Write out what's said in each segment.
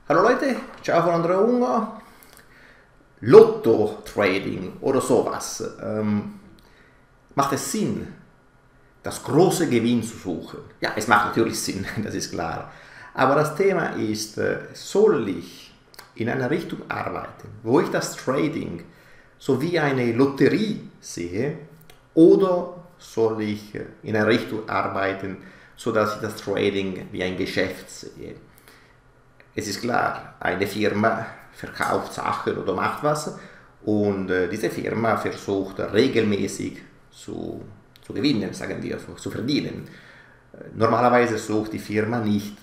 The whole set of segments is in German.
Hallo Leute, ciao von Andrea Unger. Lotto-Trading oder sowas. Macht es Sinn, das große Gewinn zu suchen? Ja, es macht natürlich Sinn, das ist klar. Aber das Thema ist, soll ich in einer Richtung arbeiten, wo ich das Trading so wie eine Lotterie sehe, oder soll ich in einer Richtung arbeiten, sodass ich das Trading wie ein Geschäft sehe? Es ist klar, eine Firma verkauft Sachen oder macht was und diese Firma versucht regelmäßig zu gewinnen, sagen wir, zu verdienen. Normalerweise sucht die Firma nicht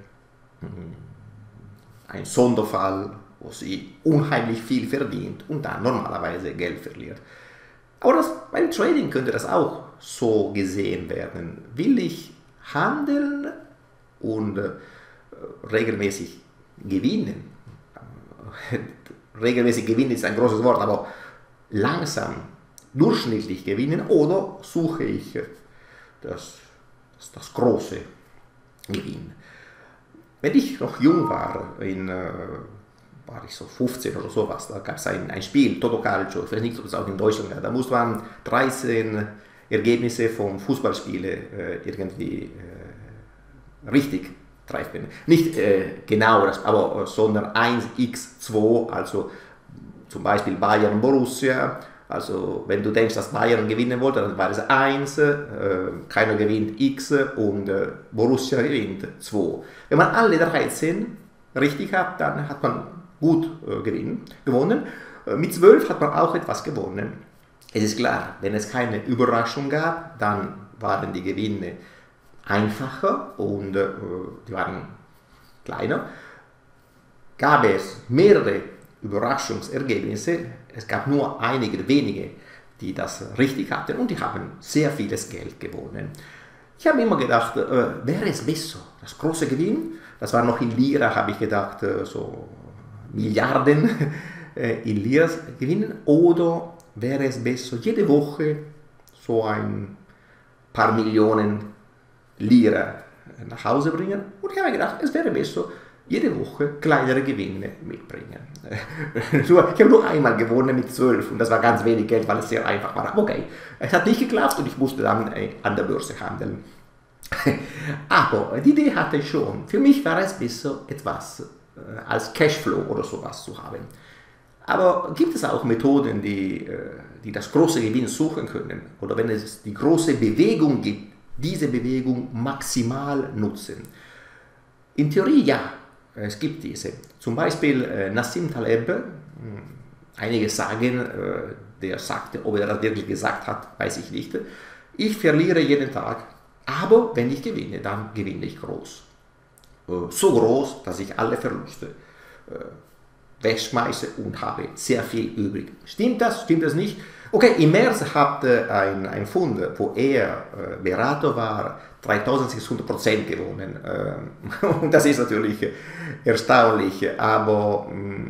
einen Sonderfall, wo sie unheimlich viel verdient und dann normalerweise Geld verliert. Aber beim Trading könnte das auch so gesehen werden. Will ich handeln und regelmäßig gewinnen? Regelmäßig gewinnen ist ein großes Wort, aber langsam, durchschnittlich gewinnen, oder suche ich das große Gewinn? Wenn ich noch jung war, war ich so 15 oder sowas, da gab es ein Spiel, Toto Calcio, ich weiß nicht, ob es auch in Deutschland gab, da musste man 13 Ergebnisse von Fußballspielen irgendwie richtig treffen. Nicht genau, sondern 1x2, also zum Beispiel Bayern Borussia. Also wenn du denkst, dass Bayern gewinnen wollte, dann war es 1, keiner gewinnt x und Borussia gewinnt 2. Wenn man alle 13 richtig hat, dann hat man gut gewonnen. Mit 12 hat man auch etwas gewonnen. Es ist klar, wenn es keine Überraschung gab, dann waren die Gewinne einfacher und die waren kleiner. Gab es mehrere Überraschungsergebnisse, es gab nur einige wenige, die das richtig hatten, und die haben sehr vieles Geld gewonnen. Ich habe immer gedacht, wäre es besser, das große Gewinn, das war noch in Lira, habe ich gedacht, so Milliarden in Lira gewinnen, oder wäre es besser, jede Woche so ein paar Millionen Lira nach Hause bringen? Und ich habe gedacht, es wäre besser, jede Woche kleinere Gewinne mitbringen. Ich habe nur einmal gewonnen mit 12 und das war ganz wenig Geld, weil es sehr einfach war. Aber okay, es hat nicht geklappt und ich musste dann an der Börse handeln. Aber die Idee hatte ich schon. Für mich war es besser, etwas als Cashflow oder sowas zu haben. Aber gibt es auch Methoden, die das große Gewinn suchen können? Oder wenn es die große Bewegung gibt, diese Bewegung maximal nutzen? In Theorie ja, es gibt diese. Zum Beispiel Nassim Taleb, einige sagen, der sagte, ob er das wirklich gesagt hat, weiß ich nicht. Ich verliere jeden Tag, aber wenn ich gewinne, dann gewinne ich groß. So groß, dass ich alle Verluste wegschmeiße und habe sehr viel übrig. Stimmt das? Stimmt das nicht? Okay, im März hat ein Fund, wo er Berater war, 3600% gewonnen. Und das ist natürlich erstaunlich, aber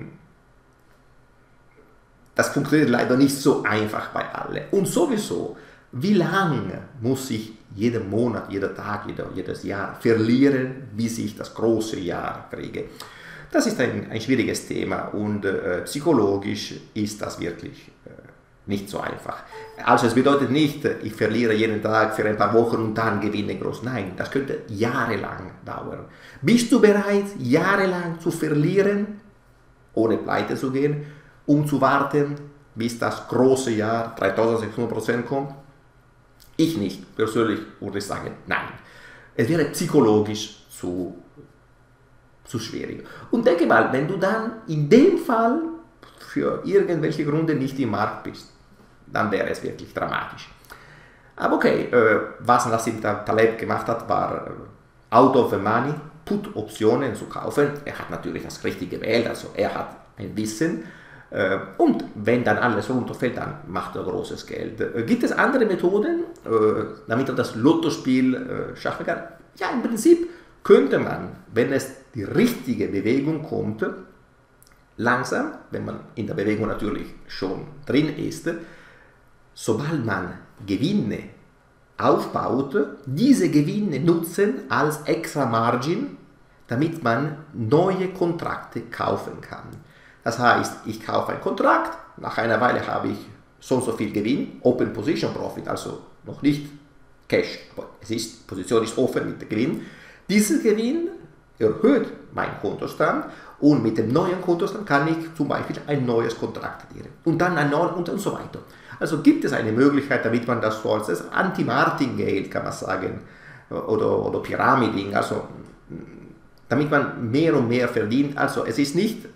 das funktioniert leider nicht so einfach bei allen. Und sowieso, wie lange muss ich jeden Monat, jeder Tag, jedes Jahr verlieren, bis ich das große Jahr kriege? Das ist ein schwieriges Thema und psychologisch ist das wirklich nicht so einfach. Also es bedeutet nicht, ich verliere jeden Tag für ein paar Wochen und dann gewinne groß. Nein, das könnte jahrelang dauern. Bist du bereit, jahrelang zu verlieren, ohne pleite zu gehen, um zu warten, bis das große Jahr 3600% kommt? Ich nicht. Persönlich würde ich sagen, nein. Es wäre psychologisch zu schwierig. Und denke mal, wenn du dann in dem Fall für irgendwelche Gründe nicht im Markt bist, dann wäre es wirklich dramatisch. Aber okay, was Nassim Taleb gemacht hat, war out of the money, Put-Optionen zu kaufen. Er hat natürlich das Richtige gewählt, also er hat ein Wissen. Und wenn dann alles runterfällt, dann macht er großes Geld. Gibt es andere Methoden, damit er das Lottospiel schaffen kann? Ja, im Prinzip könnte man, wenn es die richtige Bewegung kommt, langsam, wenn man in der Bewegung natürlich schon drin ist, sobald man Gewinne aufbaut, diese Gewinne nutzen als extra Margin, damit man neue Kontrakte kaufen kann. Das heißt, ich kaufe einen Kontrakt, nach einer Weile habe ich so und so viel Gewinn, Open Position Profit, also noch nicht Cash, aber Position ist offen mit dem Gewinn. Dieser Gewinn erhöht meinen Kontostand und mit dem neuen Kontostand kann ich zum Beispiel ein neues Kontrakt addieren und dann ein neues und so weiter. Also gibt es eine Möglichkeit, damit man das so als Anti-Martingale, kann man sagen, oder Pyramiding, also damit man mehr und mehr verdient. Also es ist nicht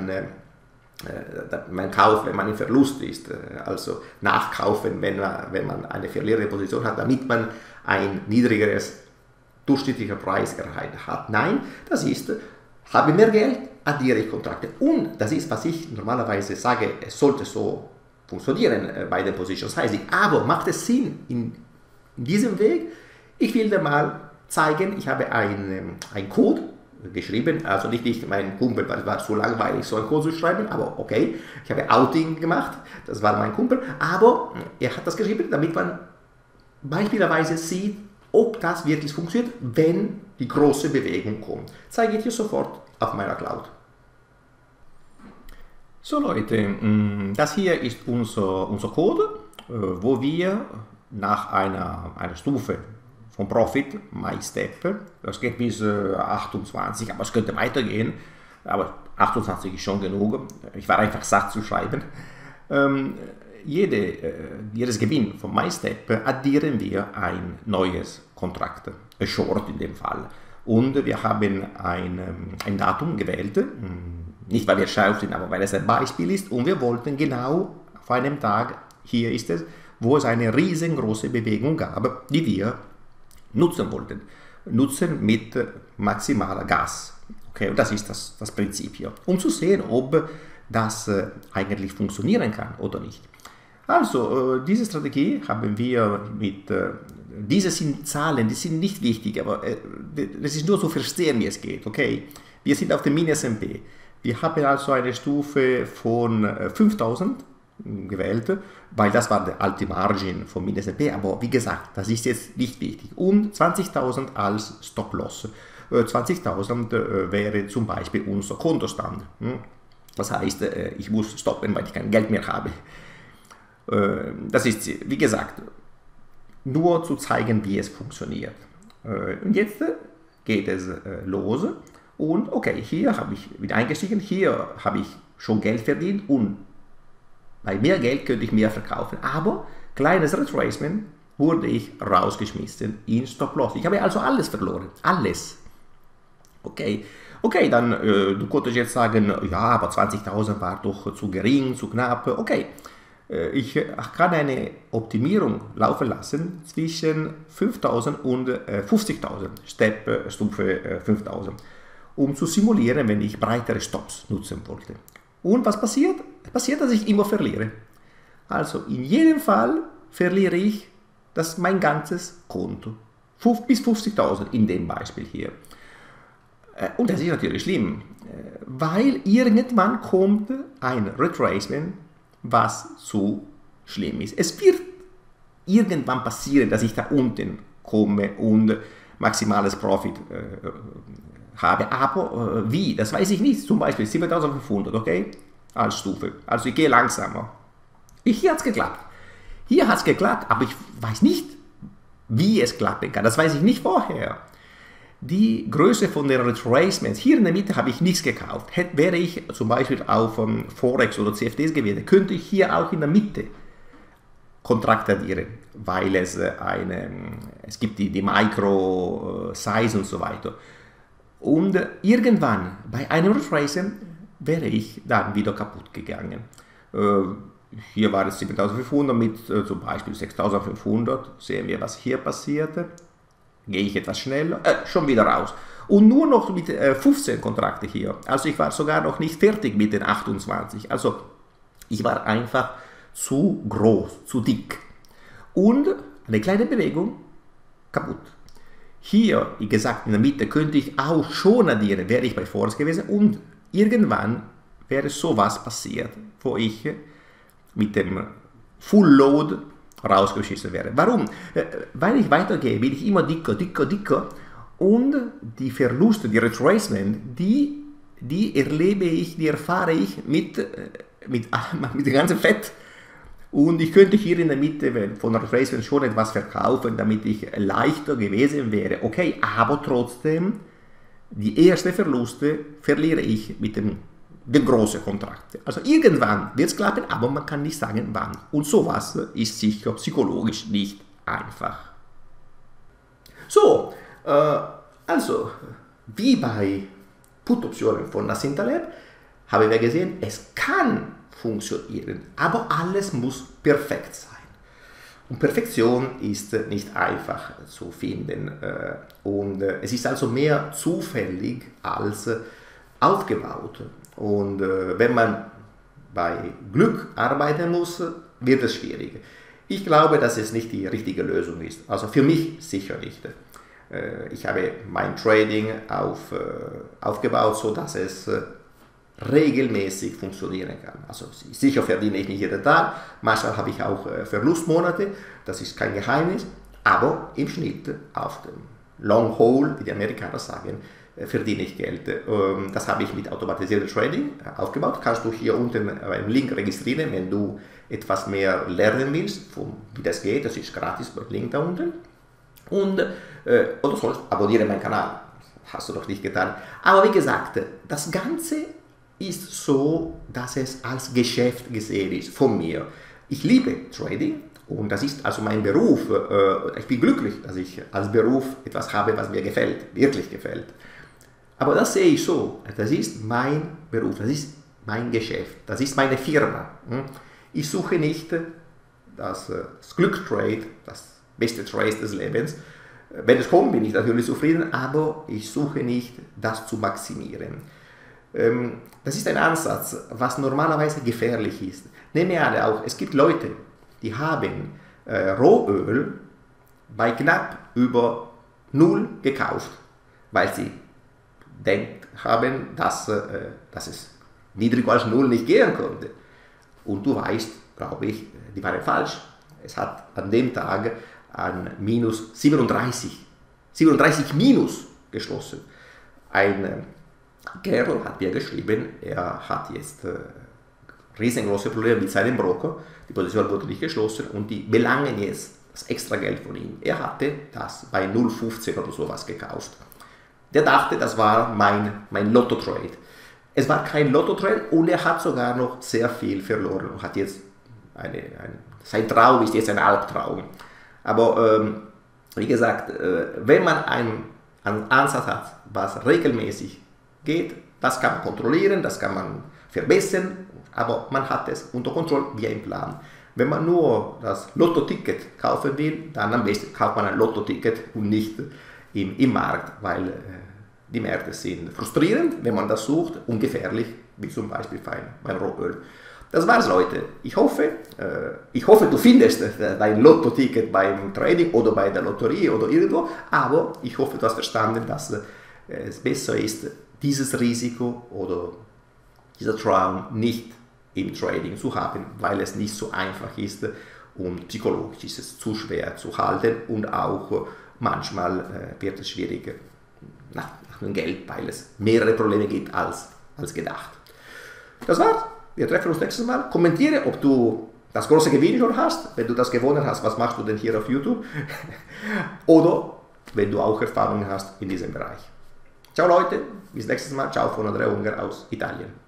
man kauft, wenn man im Verlust ist, also nachkaufen, wenn man eine verlierende Position hat, damit man ein niedrigeres durchschnittlicher Preis erhalten hat. Nein, das ist, habe mehr Geld, addiere ich Kontrakte. Und das ist, was ich normalerweise sage, es sollte so funktionieren bei den Position Sizing. Aber macht es Sinn in diesem Weg? Ich will dir mal zeigen, ich habe einen Code geschrieben, also nicht mein Kumpel, weil es war so langweilig, so einen Code zu schreiben, aber okay, ich habe Outing gemacht, das war mein Kumpel, aber er hat das geschrieben, damit man beispielsweise sieht, ob das wirklich funktioniert, wenn die große Bewegung kommt. Zeige ich dir sofort auf meiner Cloud. So Leute, das hier ist unser Code, wo wir nach einer Stufe von Profit, MyStep, das geht bis 28, aber es könnte weitergehen, aber 28 ist schon genug, ich war einfach satt zu schreiben. Jedes Gewinn von MyStep addieren wir ein neues Kontrakt, ein Short in dem Fall. Und wir haben ein Datum gewählt, nicht weil wir scharf sind, aber weil es ein Beispiel ist. Und wir wollten genau auf einem Tag, hier ist es, wo es eine riesengroße Bewegung gab, die wir nutzen wollten. Nutzen mit maximaler Gas. Okay, und das ist das Prinzip hier. Um zu sehen, ob das eigentlich funktionieren kann oder nicht. Also, diese Strategie haben wir mit, diese sind Zahlen, die sind nicht wichtig, aber das ist nur zu verstehen, wie es geht, okay? Wir sind auf dem Mini-S&P. Wir haben also eine Stufe von 5000 gewählt, weil das war der alte Margin von Mini-S&P, aber wie gesagt, das ist jetzt nicht wichtig. Und 20.000 als Stop-Loss. 20.000 wäre zum Beispiel unser Kontostand. Das heißt, ich muss stoppen, weil ich kein Geld mehr habe. Das ist, wie gesagt, nur zu zeigen, wie es funktioniert. Und jetzt geht es los und okay, hier habe ich wieder eingestiegen, hier habe ich schon Geld verdient und bei mehr Geld könnte ich mehr verkaufen, aber kleines Retracement wurde ich rausgeschmissen in Stop-Loss. Ich habe also alles verloren, alles. Okay, dann du konntest jetzt sagen, ja, aber 20.000 war doch zu gering, zu knapp, okay. Ich kann eine Optimierung laufen lassen zwischen 5.000 und 50.000, Stufe 5.000, um zu simulieren, wenn ich breitere Stops nutzen wollte. Und was passiert? Es passiert, dass ich immer verliere. Also in jedem Fall verliere ich mein ganzes Konto. Bis 50.000 in dem Beispiel hier. Und das ist natürlich schlimm, weil irgendwann kommt ein Retracement, was zu schlimm ist. Es wird irgendwann passieren, dass ich da unten komme und maximales Profit habe, aber wie? Das weiß ich nicht. Zum Beispiel 7.500, okay? Als Stufe. Also ich gehe langsamer. Hier hat es geklappt. Hier hat es geklappt, aber ich weiß nicht, wie es klappen kann. Das weiß ich nicht vorher. Die Größe von den Retracements, hier in der Mitte habe ich nichts gekauft. Wäre ich zum Beispiel auf Forex oder CFDs gewesen, könnte ich hier auch in der Mitte Kontrakt addieren, weil es gibt die Micro-Size und so weiter. Und irgendwann bei einem Retracement wäre ich dann wieder kaputt gegangen. Hier war es 7.500 mit zum Beispiel 6.500. Sehen wir, was hier passierte. Gehe ich etwas schneller, schon wieder raus. Und nur noch mit 15 Kontrakte hier. Also ich war sogar noch nicht fertig mit den 28. Also ich war einfach zu groß, zu dick. Und eine kleine Bewegung, kaputt. Hier, wie gesagt, in der Mitte könnte ich auch schon addieren, wäre ich bei Forex gewesen. Und irgendwann wäre sowas passiert, wo ich mit dem Full Load rausgeschissen wäre. Warum? Weil ich weitergehe, bin ich immer dicker Und die Verluste, die Retracement, die erfahre ich mit dem ganzen Fett. Und ich könnte hier in der Mitte von Retracement schon etwas verkaufen, damit ich leichter gewesen wäre. Okay, aber trotzdem, die ersten Verluste verliere ich mit den großen Kontrakten. Also irgendwann wird es klappen, aber man kann nicht sagen wann. Und sowas ist sicher psychologisch nicht einfach. So, also wie bei Put-Optionen von Nassim Taleb haben wir gesehen, es kann funktionieren, aber alles muss perfekt sein. Und Perfektion ist nicht einfach zu finden und es ist also mehr zufällig als aufgebaut. Und wenn man bei Glück arbeiten muss, wird es schwierig. Ich glaube, dass es nicht die richtige Lösung ist. Also für mich sicher nicht. Ich habe mein Trading aufgebaut, sodass es regelmäßig funktionieren kann. Also sicher verdiene ich nicht jeden Tag, manchmal habe ich auch Verlustmonate, das ist kein Geheimnis, aber im Schnitt auf dem Long Haul, wie die Amerikaner sagen, verdiene ich Geld. Das habe ich mit automatisiertem Trading aufgebaut. Kannst du hier unten einen Link registrieren, wenn du etwas mehr lernen willst, wie das geht. Das ist gratis, der Link da unten. Und, oder sonst abonniere meinen Kanal. Hast du noch nicht getan. Aber wie gesagt, das Ganze ist so, dass es als Geschäft gesehen ist von mir. Ich liebe Trading und das ist also mein Beruf. Ich bin glücklich, dass ich als Beruf etwas habe, was mir gefällt, wirklich gefällt. Aber das sehe ich so, das ist mein Beruf, das ist mein Geschäft, das ist meine Firma. Ich suche nicht das Glückstrade, das beste Trade des Lebens. Wenn es kommt, bin ich natürlich zufrieden, aber ich suche nicht, das zu maximieren. Das ist ein Ansatz, was normalerweise gefährlich ist. Nehme an, auch, es gibt Leute, die haben Rohöl bei knapp über 0 gekauft, weil sie haben, dass es niedriger als 0 nicht gehen konnte. Und du weißt, glaube ich, die waren falsch. Es hat an dem Tag an minus 37 minus geschlossen. Ein Kerl hat mir geschrieben, er hat jetzt riesengroße Probleme mit seinem Broker, die Position wurde nicht geschlossen und die belangen jetzt das extra Geld von ihm. Er hatte das bei 0,15 oder sowas gekauft. Der dachte, das war mein Lotto-Trade. Es war kein Lotto-Trade und er hat sogar noch sehr viel verloren und hat jetzt sein Traum ist jetzt ein Albtraum. Aber wie gesagt, wenn man einen Ansatz hat, was regelmäßig geht, das kann man kontrollieren, das kann man verbessern, aber man hat es unter Kontrolle wie ein Plan. Wenn man nur das Lotto-Ticket kaufen will, dann am besten kauft man ein Lotto-Ticket und nicht im Markt, weil die Märkte sind frustrierend, wenn man das sucht, und gefährlich, wie zum Beispiel beim Rohöl. Das war's, Leute. Ich hoffe, du findest dein Lotto-Ticket beim Trading oder bei der Lotterie oder irgendwo, aber ich hoffe, du hast verstanden, dass es besser ist, dieses Risiko oder dieser Traum nicht im Trading zu haben, weil es nicht so einfach ist und psychologisch ist es zu schwer zu halten und auch manchmal wird es schwieriger nach dem Geld, weil es mehrere Probleme gibt als gedacht. Das war's. Wir treffen uns nächstes Mal. Kommentiere, ob du das große Gewinn schon hast. Wenn du das gewonnen hast, was machst du denn hier auf YouTube? Oder wenn du auch Erfahrungen hast in diesem Bereich. Ciao Leute, bis nächstes Mal. Ciao von Andrea Unger aus Italien.